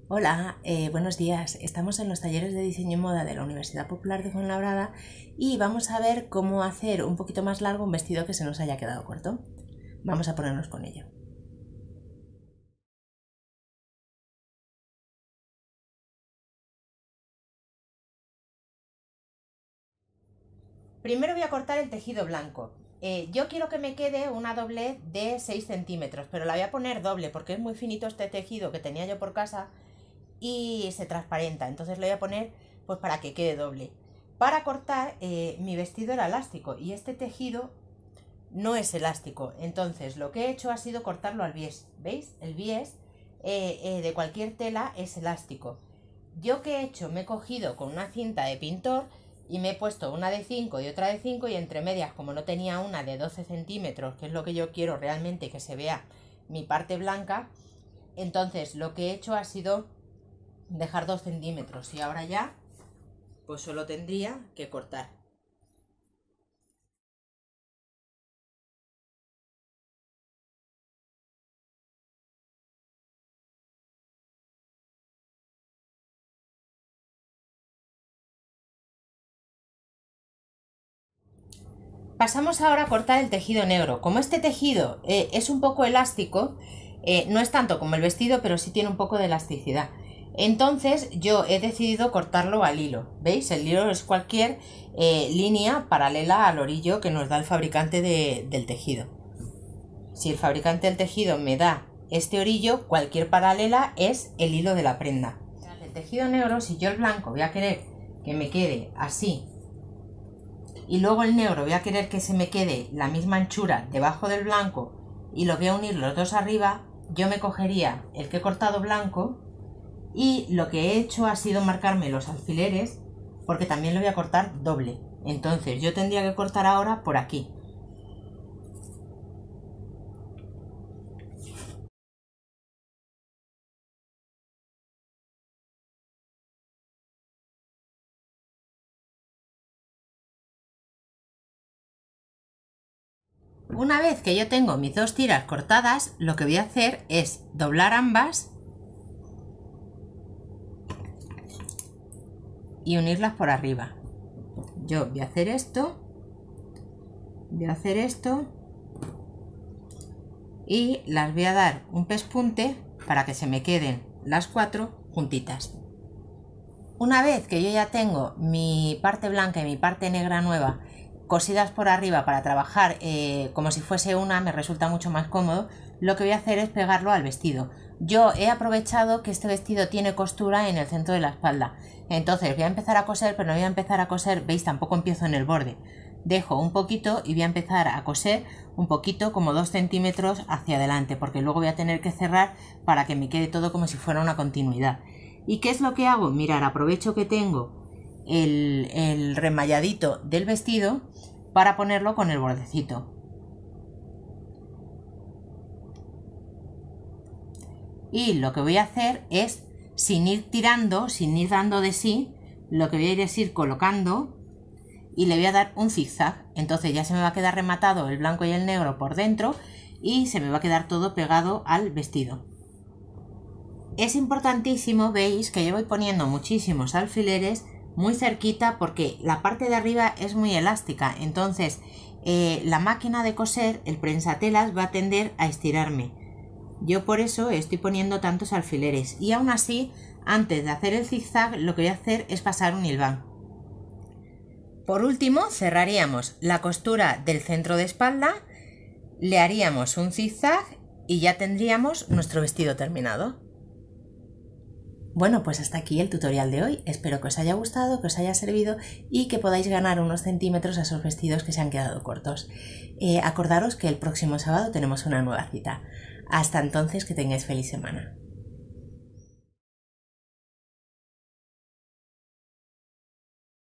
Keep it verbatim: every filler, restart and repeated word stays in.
Hola, eh, buenos días. Estamos en los talleres de diseño y moda de la Universidad Popular de Fuenlabrada y vamos a ver cómo hacer un poquito más largo un vestido que se nos haya quedado corto. Vamos a ponernos con ello. Primero voy a cortar el tejido blanco. Eh, yo quiero que me quede una doblez de seis centímetros, pero la voy a poner doble porque es muy finito este tejido que tenía yo por casa y se transparenta, entonces lo voy a poner pues para que quede doble. Para cortar, eh, mi vestido era elástico y este tejido no es elástico, entonces lo que he hecho ha sido cortarlo al bies. ¿Veis? El bies eh, eh, de cualquier tela es elástico. Yo que he hecho, me he cogido con una cinta de pintor y me he puesto una de cinco y otra de cinco, y entre medias, como no tenía una de doce centímetros, que es lo que yo quiero realmente, que se vea mi parte blanca, entonces lo que he hecho ha sido dejar dos centímetros y ahora ya pues solo tendría que cortar. Pasamos ahora a cortar el tejido negro. Como este tejido eh, es un poco elástico, eh, no es tanto como el vestido, pero sí tiene un poco de elasticidad. Entonces yo he decidido cortarlo al hilo. ¿Veis? El hilo es cualquier eh, línea paralela al orillo que nos da el fabricante de, del tejido. Si el fabricante del tejido me da este orillo, cualquier paralela es el hilo de la prenda. El tejido negro, si yo el blanco voy a querer que me quede así y luego el negro voy a querer que se me quede la misma anchura debajo del blanco y lo voy a unir los dos arriba, yo me cogería el que he cortado blanco y lo que he hecho ha sido marcarme los alfileres, porque también lo voy a cortar doble. Entonces yo tendría que cortar ahora por aquí. Una vez que yo tengo mis dos tiras cortadas, lo que voy a hacer es doblar ambas y unirlas por arriba. Yo voy a hacer esto, voy a hacer esto y las voy a dar un pespunte para que se me queden las cuatro juntitas. Una vez que yo ya tengo mi parte blanca y mi parte negra nueva cosidas por arriba para trabajar eh, como si fuese una, me resulta mucho más cómodo, lo que voy a hacer es pegarlo al vestido. Yo he aprovechado que este vestido tiene costura en el centro de la espalda, entonces voy a empezar a coser, pero no voy a empezar a coser, veis, tampoco empiezo en el borde, dejo un poquito y voy a empezar a coser un poquito, como dos centímetros hacia adelante, porque luego voy a tener que cerrar para que me quede todo como si fuera una continuidad. ¿Y qué es lo que hago? Mirar, aprovecho que tengo el, el remalladito del vestido para ponerlo con el bordecito. Y lo que voy a hacer es, sin ir tirando, sin ir dando de sí, lo que voy a ir es ir colocando y le voy a dar un zigzag. Entonces ya se me va a quedar rematado el blanco y el negro por dentro y se me va a quedar todo pegado al vestido. Es importantísimo, veis, que yo voy poniendo muchísimos alfileres muy cerquita porque la parte de arriba es muy elástica, entonces eh, la máquina de coser, el prensatelas, va a tender a estirarme. Yo por eso estoy poniendo tantos alfileres y aún así, antes de hacer el zigzag, lo que voy a hacer es pasar un hilván. Por último, cerraríamos la costura del centro de espalda, le haríamos un zigzag y ya tendríamos nuestro vestido terminado. Bueno, pues hasta aquí el tutorial de hoy. Espero que os haya gustado, que os haya servido y que podáis ganar unos centímetros a esos vestidos que se han quedado cortos. Eh, acordaros que el próximo sábado tenemos una nueva cita. Hasta entonces, que tengáis feliz semana.